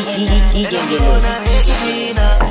DJ Gelo.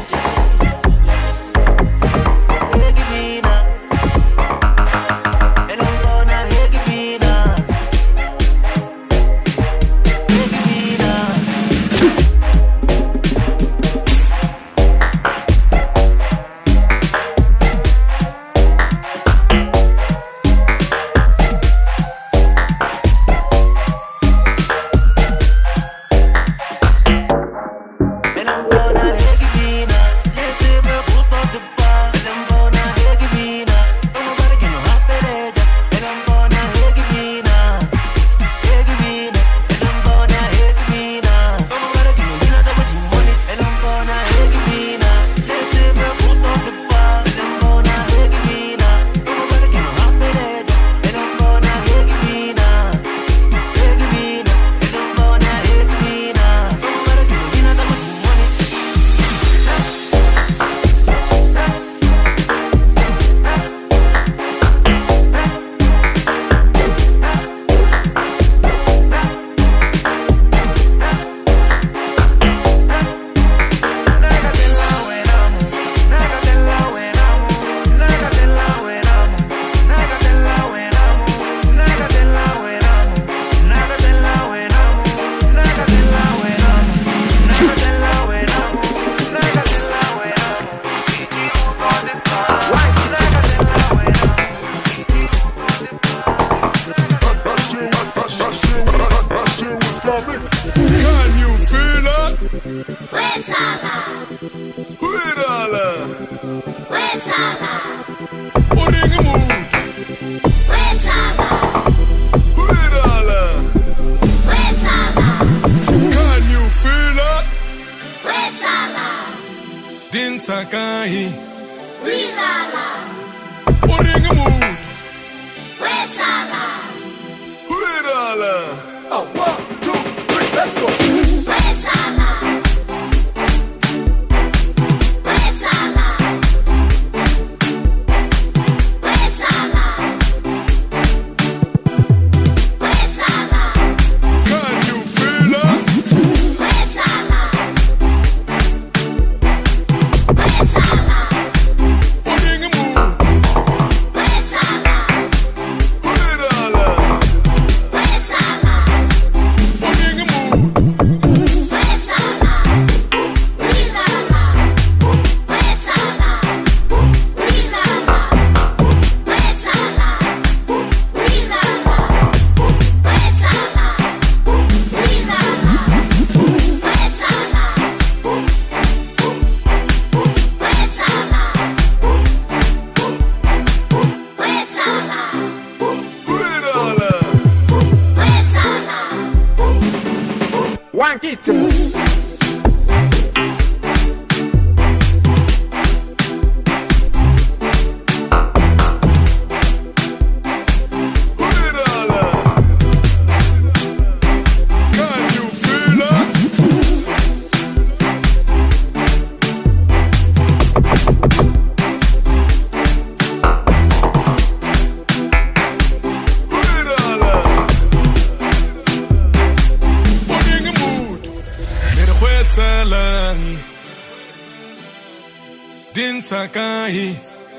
Sakai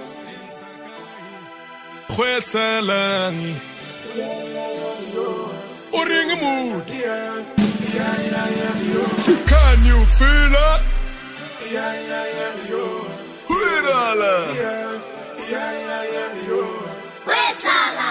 Khwetsalangi Uring mood. Can you feel it? Khwetala Khwetsala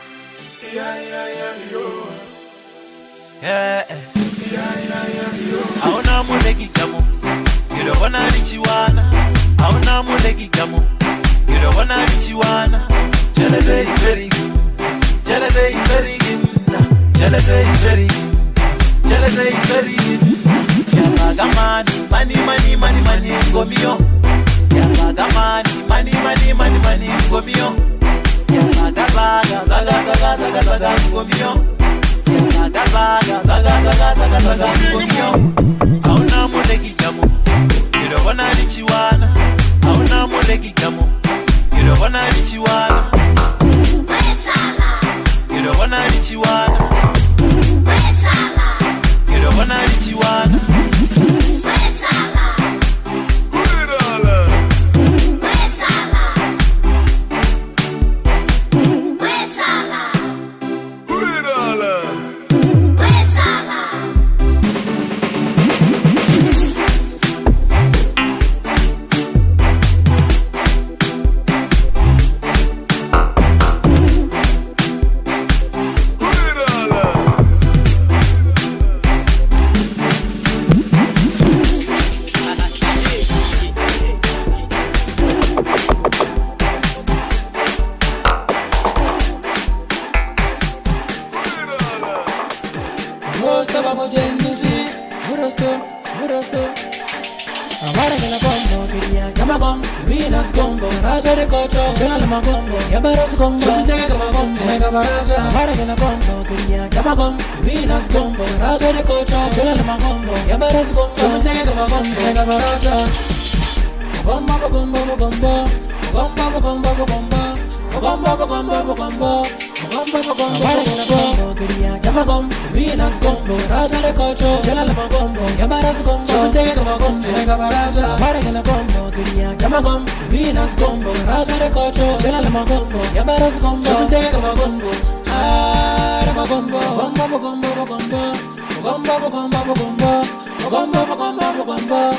Auna muleki kamo Yero wana lichiwana Auna muleki kamo Yero wana lichiwana Jelebe very good Jelebe very good Jelebe very good Jelebe very good Yamaga mani ngomio Yamaga mani ngomio Yamaga zaga ngomio Yamaga zaga ngomio Auna muleki kamo Yero wana lichiwana Auna muleki kamo Yero wana lichiwana You don't wanna reach you one. You don't wanna reach you one. Amara gonna combo, kiria kama combo, Venus combo, Raja de Koto, General Magombo, Yabaras combo, Chumtega kama combo, Mega Baraja. Amara gonna combo, kiria kama combo, Venus combo, Raja de Koto, General Magombo, Yabaras combo, Chumtega kama combo, Mega Baraja. Gomba gomba gomba, gomba gomba gomba. Gomba gomba gomba, gomba gomba. Amara gonna combo, kiria kama combo, Venus combo, Raja de Koto, General Magombo, Yabaras combo, Chumtega kama combo, Mega Baraja. Amara gonna combo, kiria kama combo, Venus combo, Raja de Koto, General Magombo, Yabaras combo, Chumtega kama combo. Rama combo, gomba gomba gomba, gomba gomba gomba, gomba gomba gomba.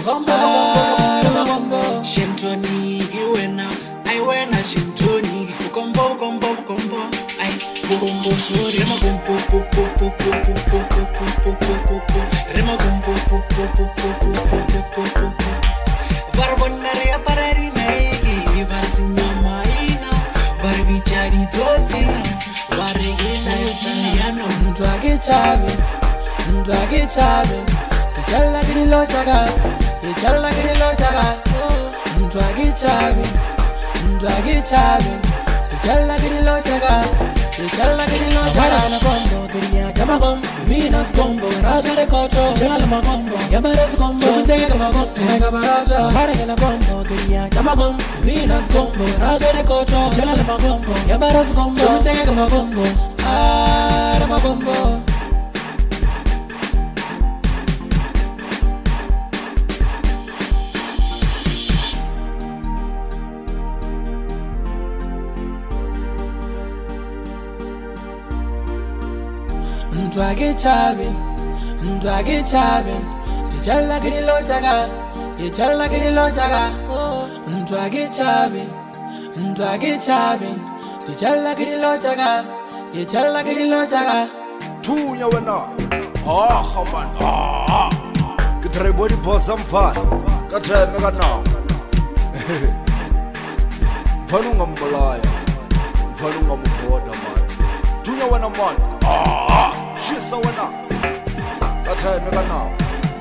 Shintoni, iwena, I wena shintoni, combo, I combo, sorry, Rema combo, Varbonaria pararina, Varsinya Maina, Varbichari Zotina, Varigina, Yano, Dragi Chavi, Chala Grillo Chaga, Chala Grillo Chaga, Dragi Chavi, Chala Grillo Chaga, Chala Grillo Chaga, Combo, Kiria Kamagom, Venus Combo, Raja de Koto, General Magombo, Yabaras Combo, Chumtega kama combo, Mega Baraja. Amara gonna combo, Kiria Kamagom, Venus Combo, Raja de Koto, General Magombo, Yabaras Combo, Chumtega kama combo, Rama Combo. Dragi Chavi, Chala Grillo Chaga, Chala Grillo Chaga, Dragi Chavi, Chala Grillo Chaga, Chala Grillo Chaga. Tunya wena, man, Katre body boss am fan, Katre mega now. Falungam Malaya, Falungam Boda man, Tunya wena man, she's so enough. Katre mega now.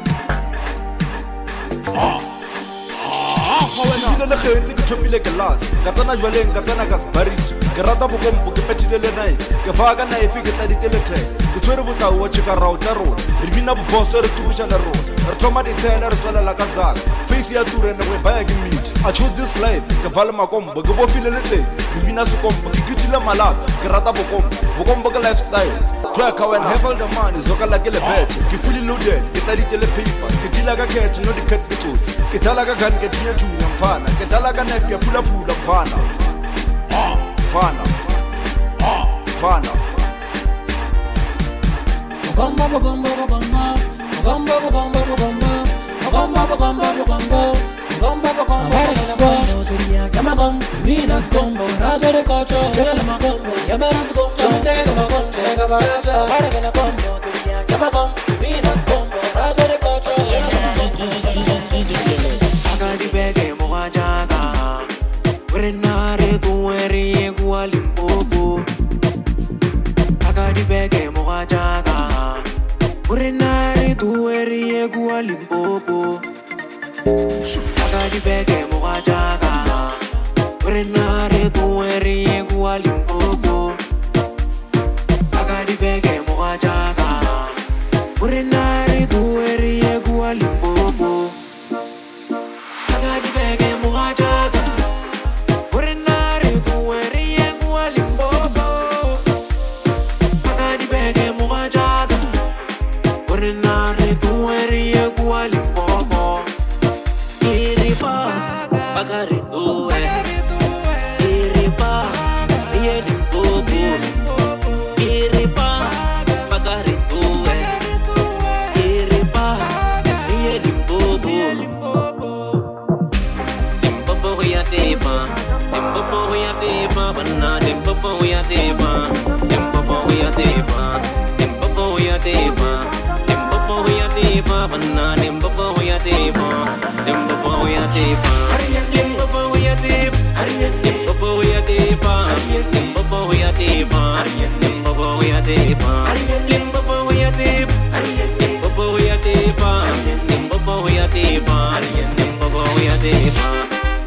Hawena le khenti ke thopile glass ka tsana jwaleng ka tsana ka sbarich ke rata bokombo ke petile le nai ke fa ka nai ke tla ditele tre ke tswere botau wa chika rauta ro re bina boss re tubusha na ro re thoma di tsela re tswela la ka zaka face ya ture ne we baya ke meet I chose this life ke vala makombo ke bo file le teng re bina se kombo ke kitile malap ke rata bokombo ke lifestyle track wena hevel the man izoka la ke le bet ke fully loaded ke tla ditele paper ke tila ka cash no di cut ke tsotsi ke tala ka gun ke tinya tu mfana ke tala ka knife ya pula mfana mfana Gomba gomba gomba, gomba gomba gomba, gomba gomba gomba. Combo, Kiria Kamagom, Venus Combo, Raja de Koto, General Magombo, Yabaras Combo, Chumtega kama combo, Mega Baraja. Amara gonna combo, Kiria Kamagom, Venus Combo, Raja de Koto, General Magombo. Agadi bege mojaga, Renare tueri gualimbogo. Agadi bege mojaga, Renare tueri gualimbogo. Agadi bege mojaga, Renare tueri gualimbogo. Agadi bege mojaga, Renare tueri gualimbogo. Agadi bege mojaga, Renare tueri gualimbogo. Agadi bege mojaga, Renare tueri gualimbogo. Iripa, pagare due. Iripa, ielimbogo. Iripa, pagare due. Iripa, ielimbogo. Limpopo huyatepa, limpopo huyatepa, bana limpopo huyatepa, limpopo huyatepa, limpopo huyatepa, limpopo huyatepa, bana limpopo huyatepa, limpopo huyatepa, limpopo huyatepa, limpopo huyatepa, limpopo huyatepa, limpopo huyatepa, limpopo huyatepa, limpopo huyatepa, limpopo huyatepa. deeper. Limpopo we are deeper.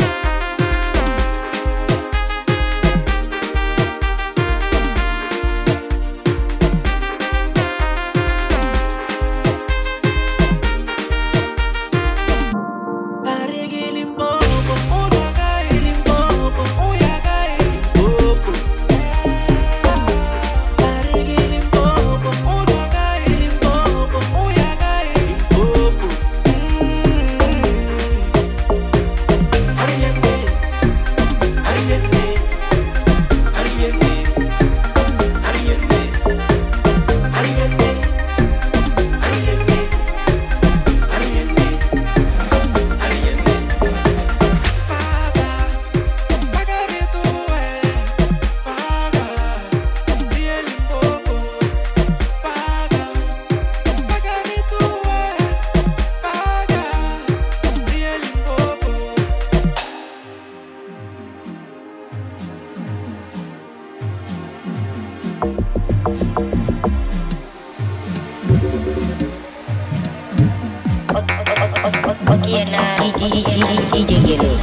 DJ Yellow.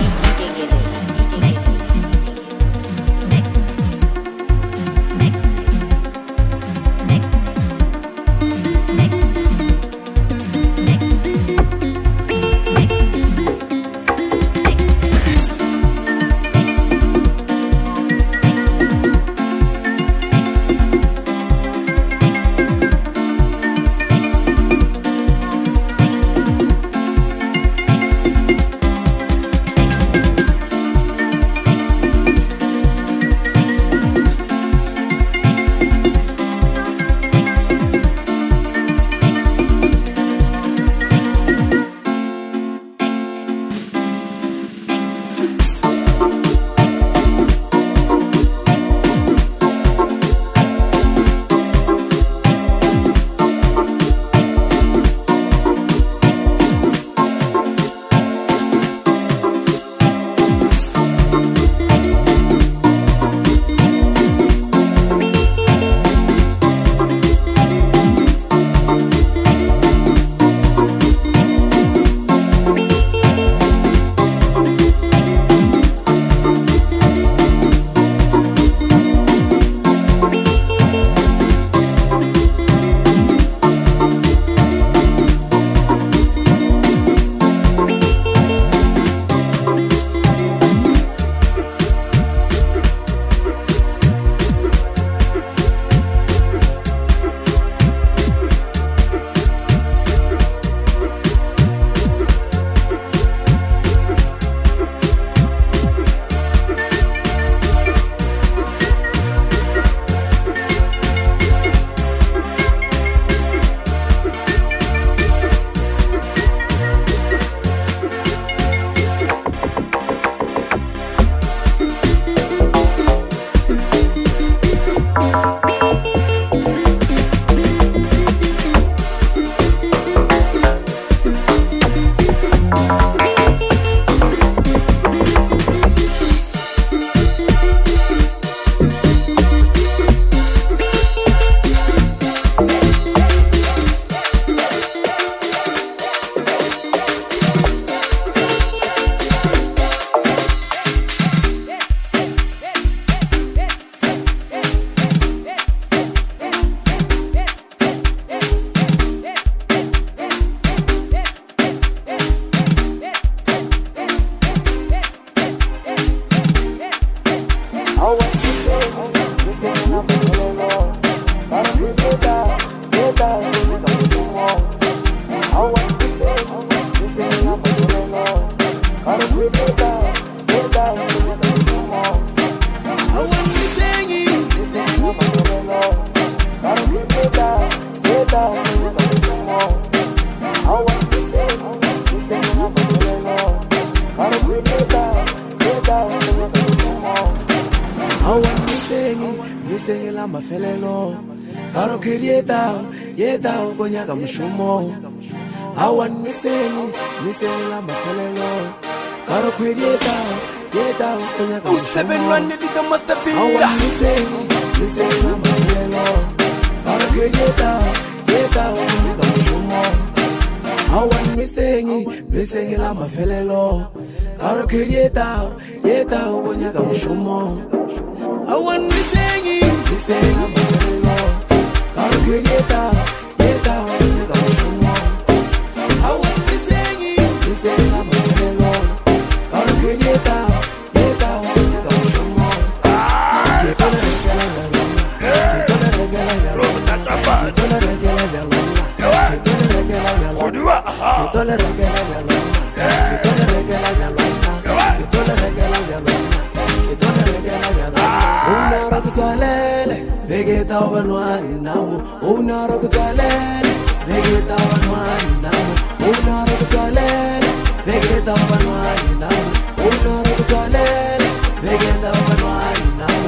Awan misengi la mafelelo. Karo kirieta, yeta ubonya kamushumo. Awan misengi la mafelelo. Karo kirieta, yeta ubonya kamushumo. Awan misengi la mafelelo. Karo kirieta, yeta ubonya kamushumo. Kitona regala galona. Kitona regala galona. Kitona regala galona. Kitona regala galona. Kitona regala galona. Kitona regala galona. Kitona regala galona. Kitona regala galona. Una rokutwalele, vegeta wanwani namu. Una rokutwalele, vegeta wanwani namu. Una rokutwalele, vegeta wanwani namu. Una rokutwalele, vegeta wanwani namu.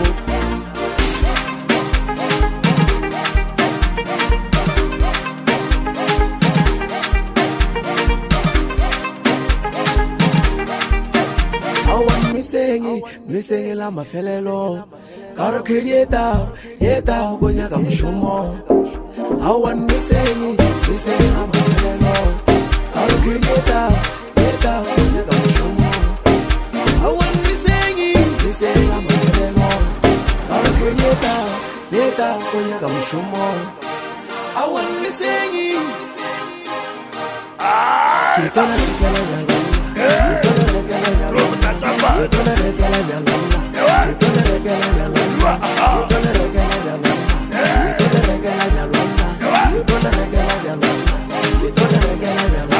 Misengi la mafelelo. Karo kirieta, yeta ubonya kamushumo. Awan misengi la mafelelo. Karo kirieta, yeta ubonya kamushumo. Awan misengi la mafelelo. Karo kirieta, yeta ubonya kamushumo. Awan misengi. Kitona regala galona. Kitona regala galona. Kitona regala galona. Kitona regala galona. Kitona regala galona. Kitona regala galona. Kitona regala galona. Kitona regala galona.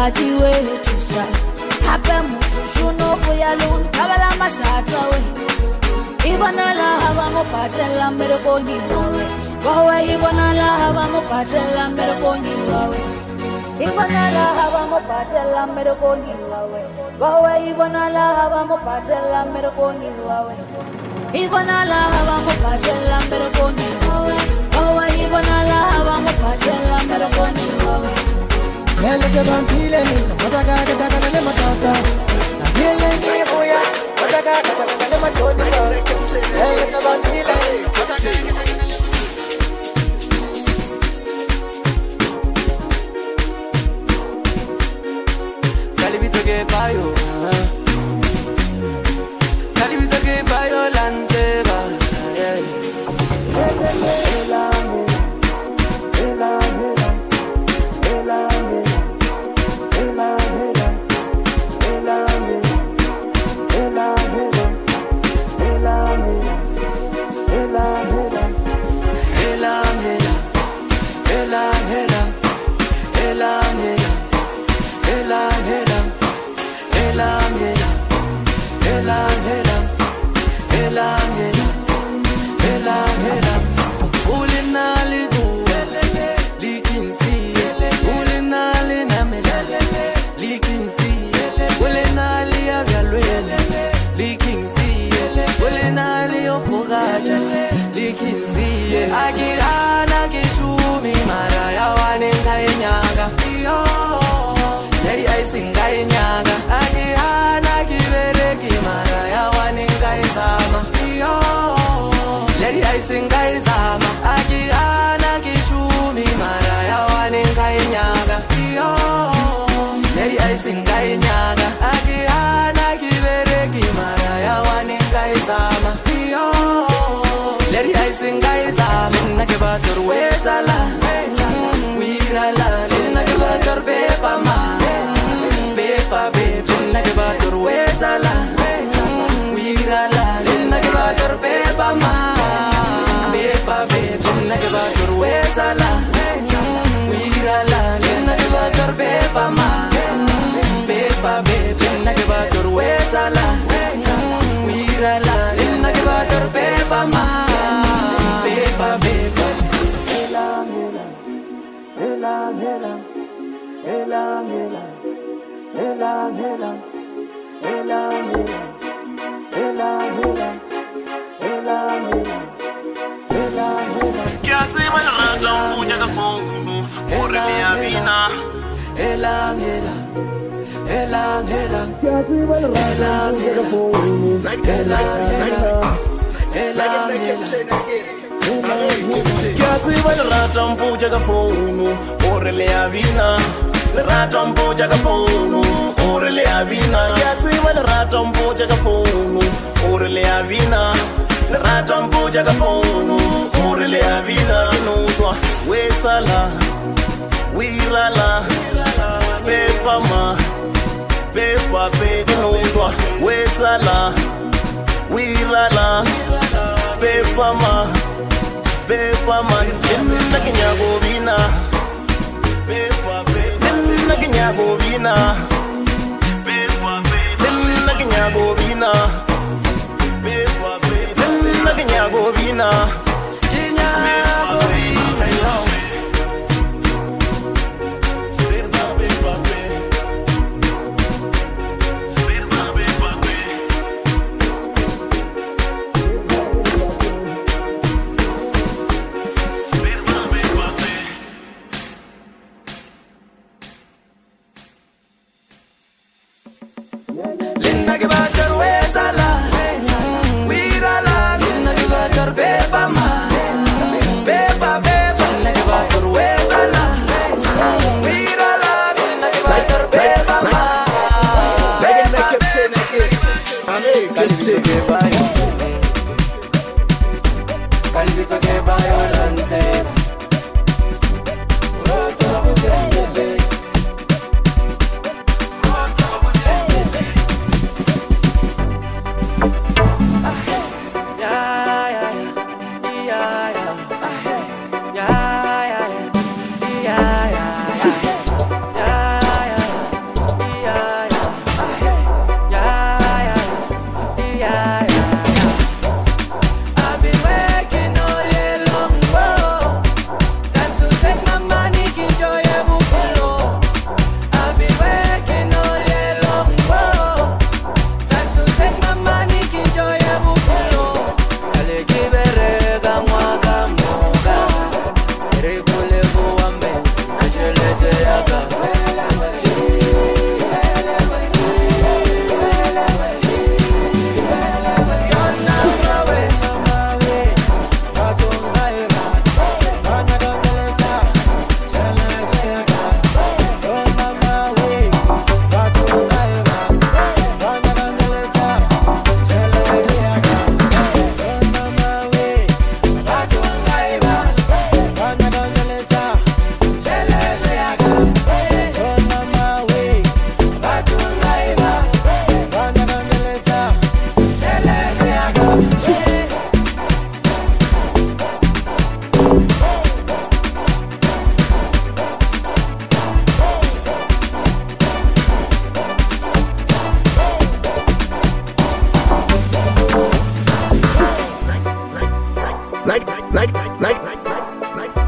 mosadi wetu sa hape motho shono boya lon kabala masatwa we ibonala haba mo patela merekoni wawe ibonala haba mo patela merekoni wawe ibonala haba mo patela merekoni wawe ibonala haba mo patela merekoni wawe ibonala haba mo patela merekoni wawe ibonala haba mo patela merekoni wawe Tele que vampile ni mataka le mataka na hele ni boya mataka le matoni tele que vampile mataka Calibito que payo Calibito que payo lantera Agirana kishumi mara ya wanenga nyaga yo Lady isinga nyaga agirana kibereki mara ya wanenga zama yo Lady isinga zama agirana kishumi mara ya wanenga nyaga yo Lady isinga nyaga agirana kibereki mara ya wanenga zama yo Lady isinga zama nakebator wezala wirala nakebator bepa ma bepa bepa nakebator wezala wirala nakebator bepa ma bepa bepa nakebator wezala wirala nakebator bepa ma bepa bepa nakebator wezala wirala nakebator bepa ma bepa bepa Kiasiba ratam puja ka phone orele avina ratam puja ka phone orele avina kiasiba ratam puja ka phone orele avina ratam puja ka phone orele avina nutwa wetsala wirala pepa ma pepa pepa nutwa wetsala wirala pepa ma Pepa man, na kinyago bina. Pepa pepa, na kinyago bina. Pepa pepa, na kinyago bina. Pepa pepa, na kinyago bina. Kinyago bina yo. Pepa pepa pepa, pepa pepa Nakebator wezala, wirala, nakebator bepa ma.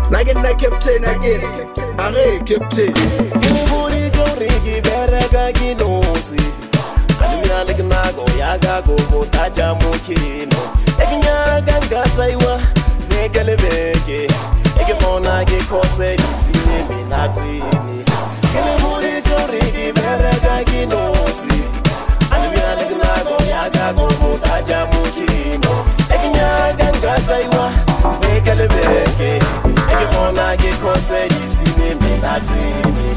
Nagena captain again. Are captain. Kimuri jorigi berega ginosi. Alimia legnago yaga go taja mukino. Eginya ganga saiwa negele bege. Egifona ge kose disini minatini. Kimuri jorigi berega ginosi. Alimia legnago yaga go taja mukino. Eginya ganga saiwa negele bege. Egifona ge kose disini minatini.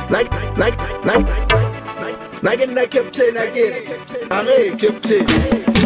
Nagena captain again. Are captain.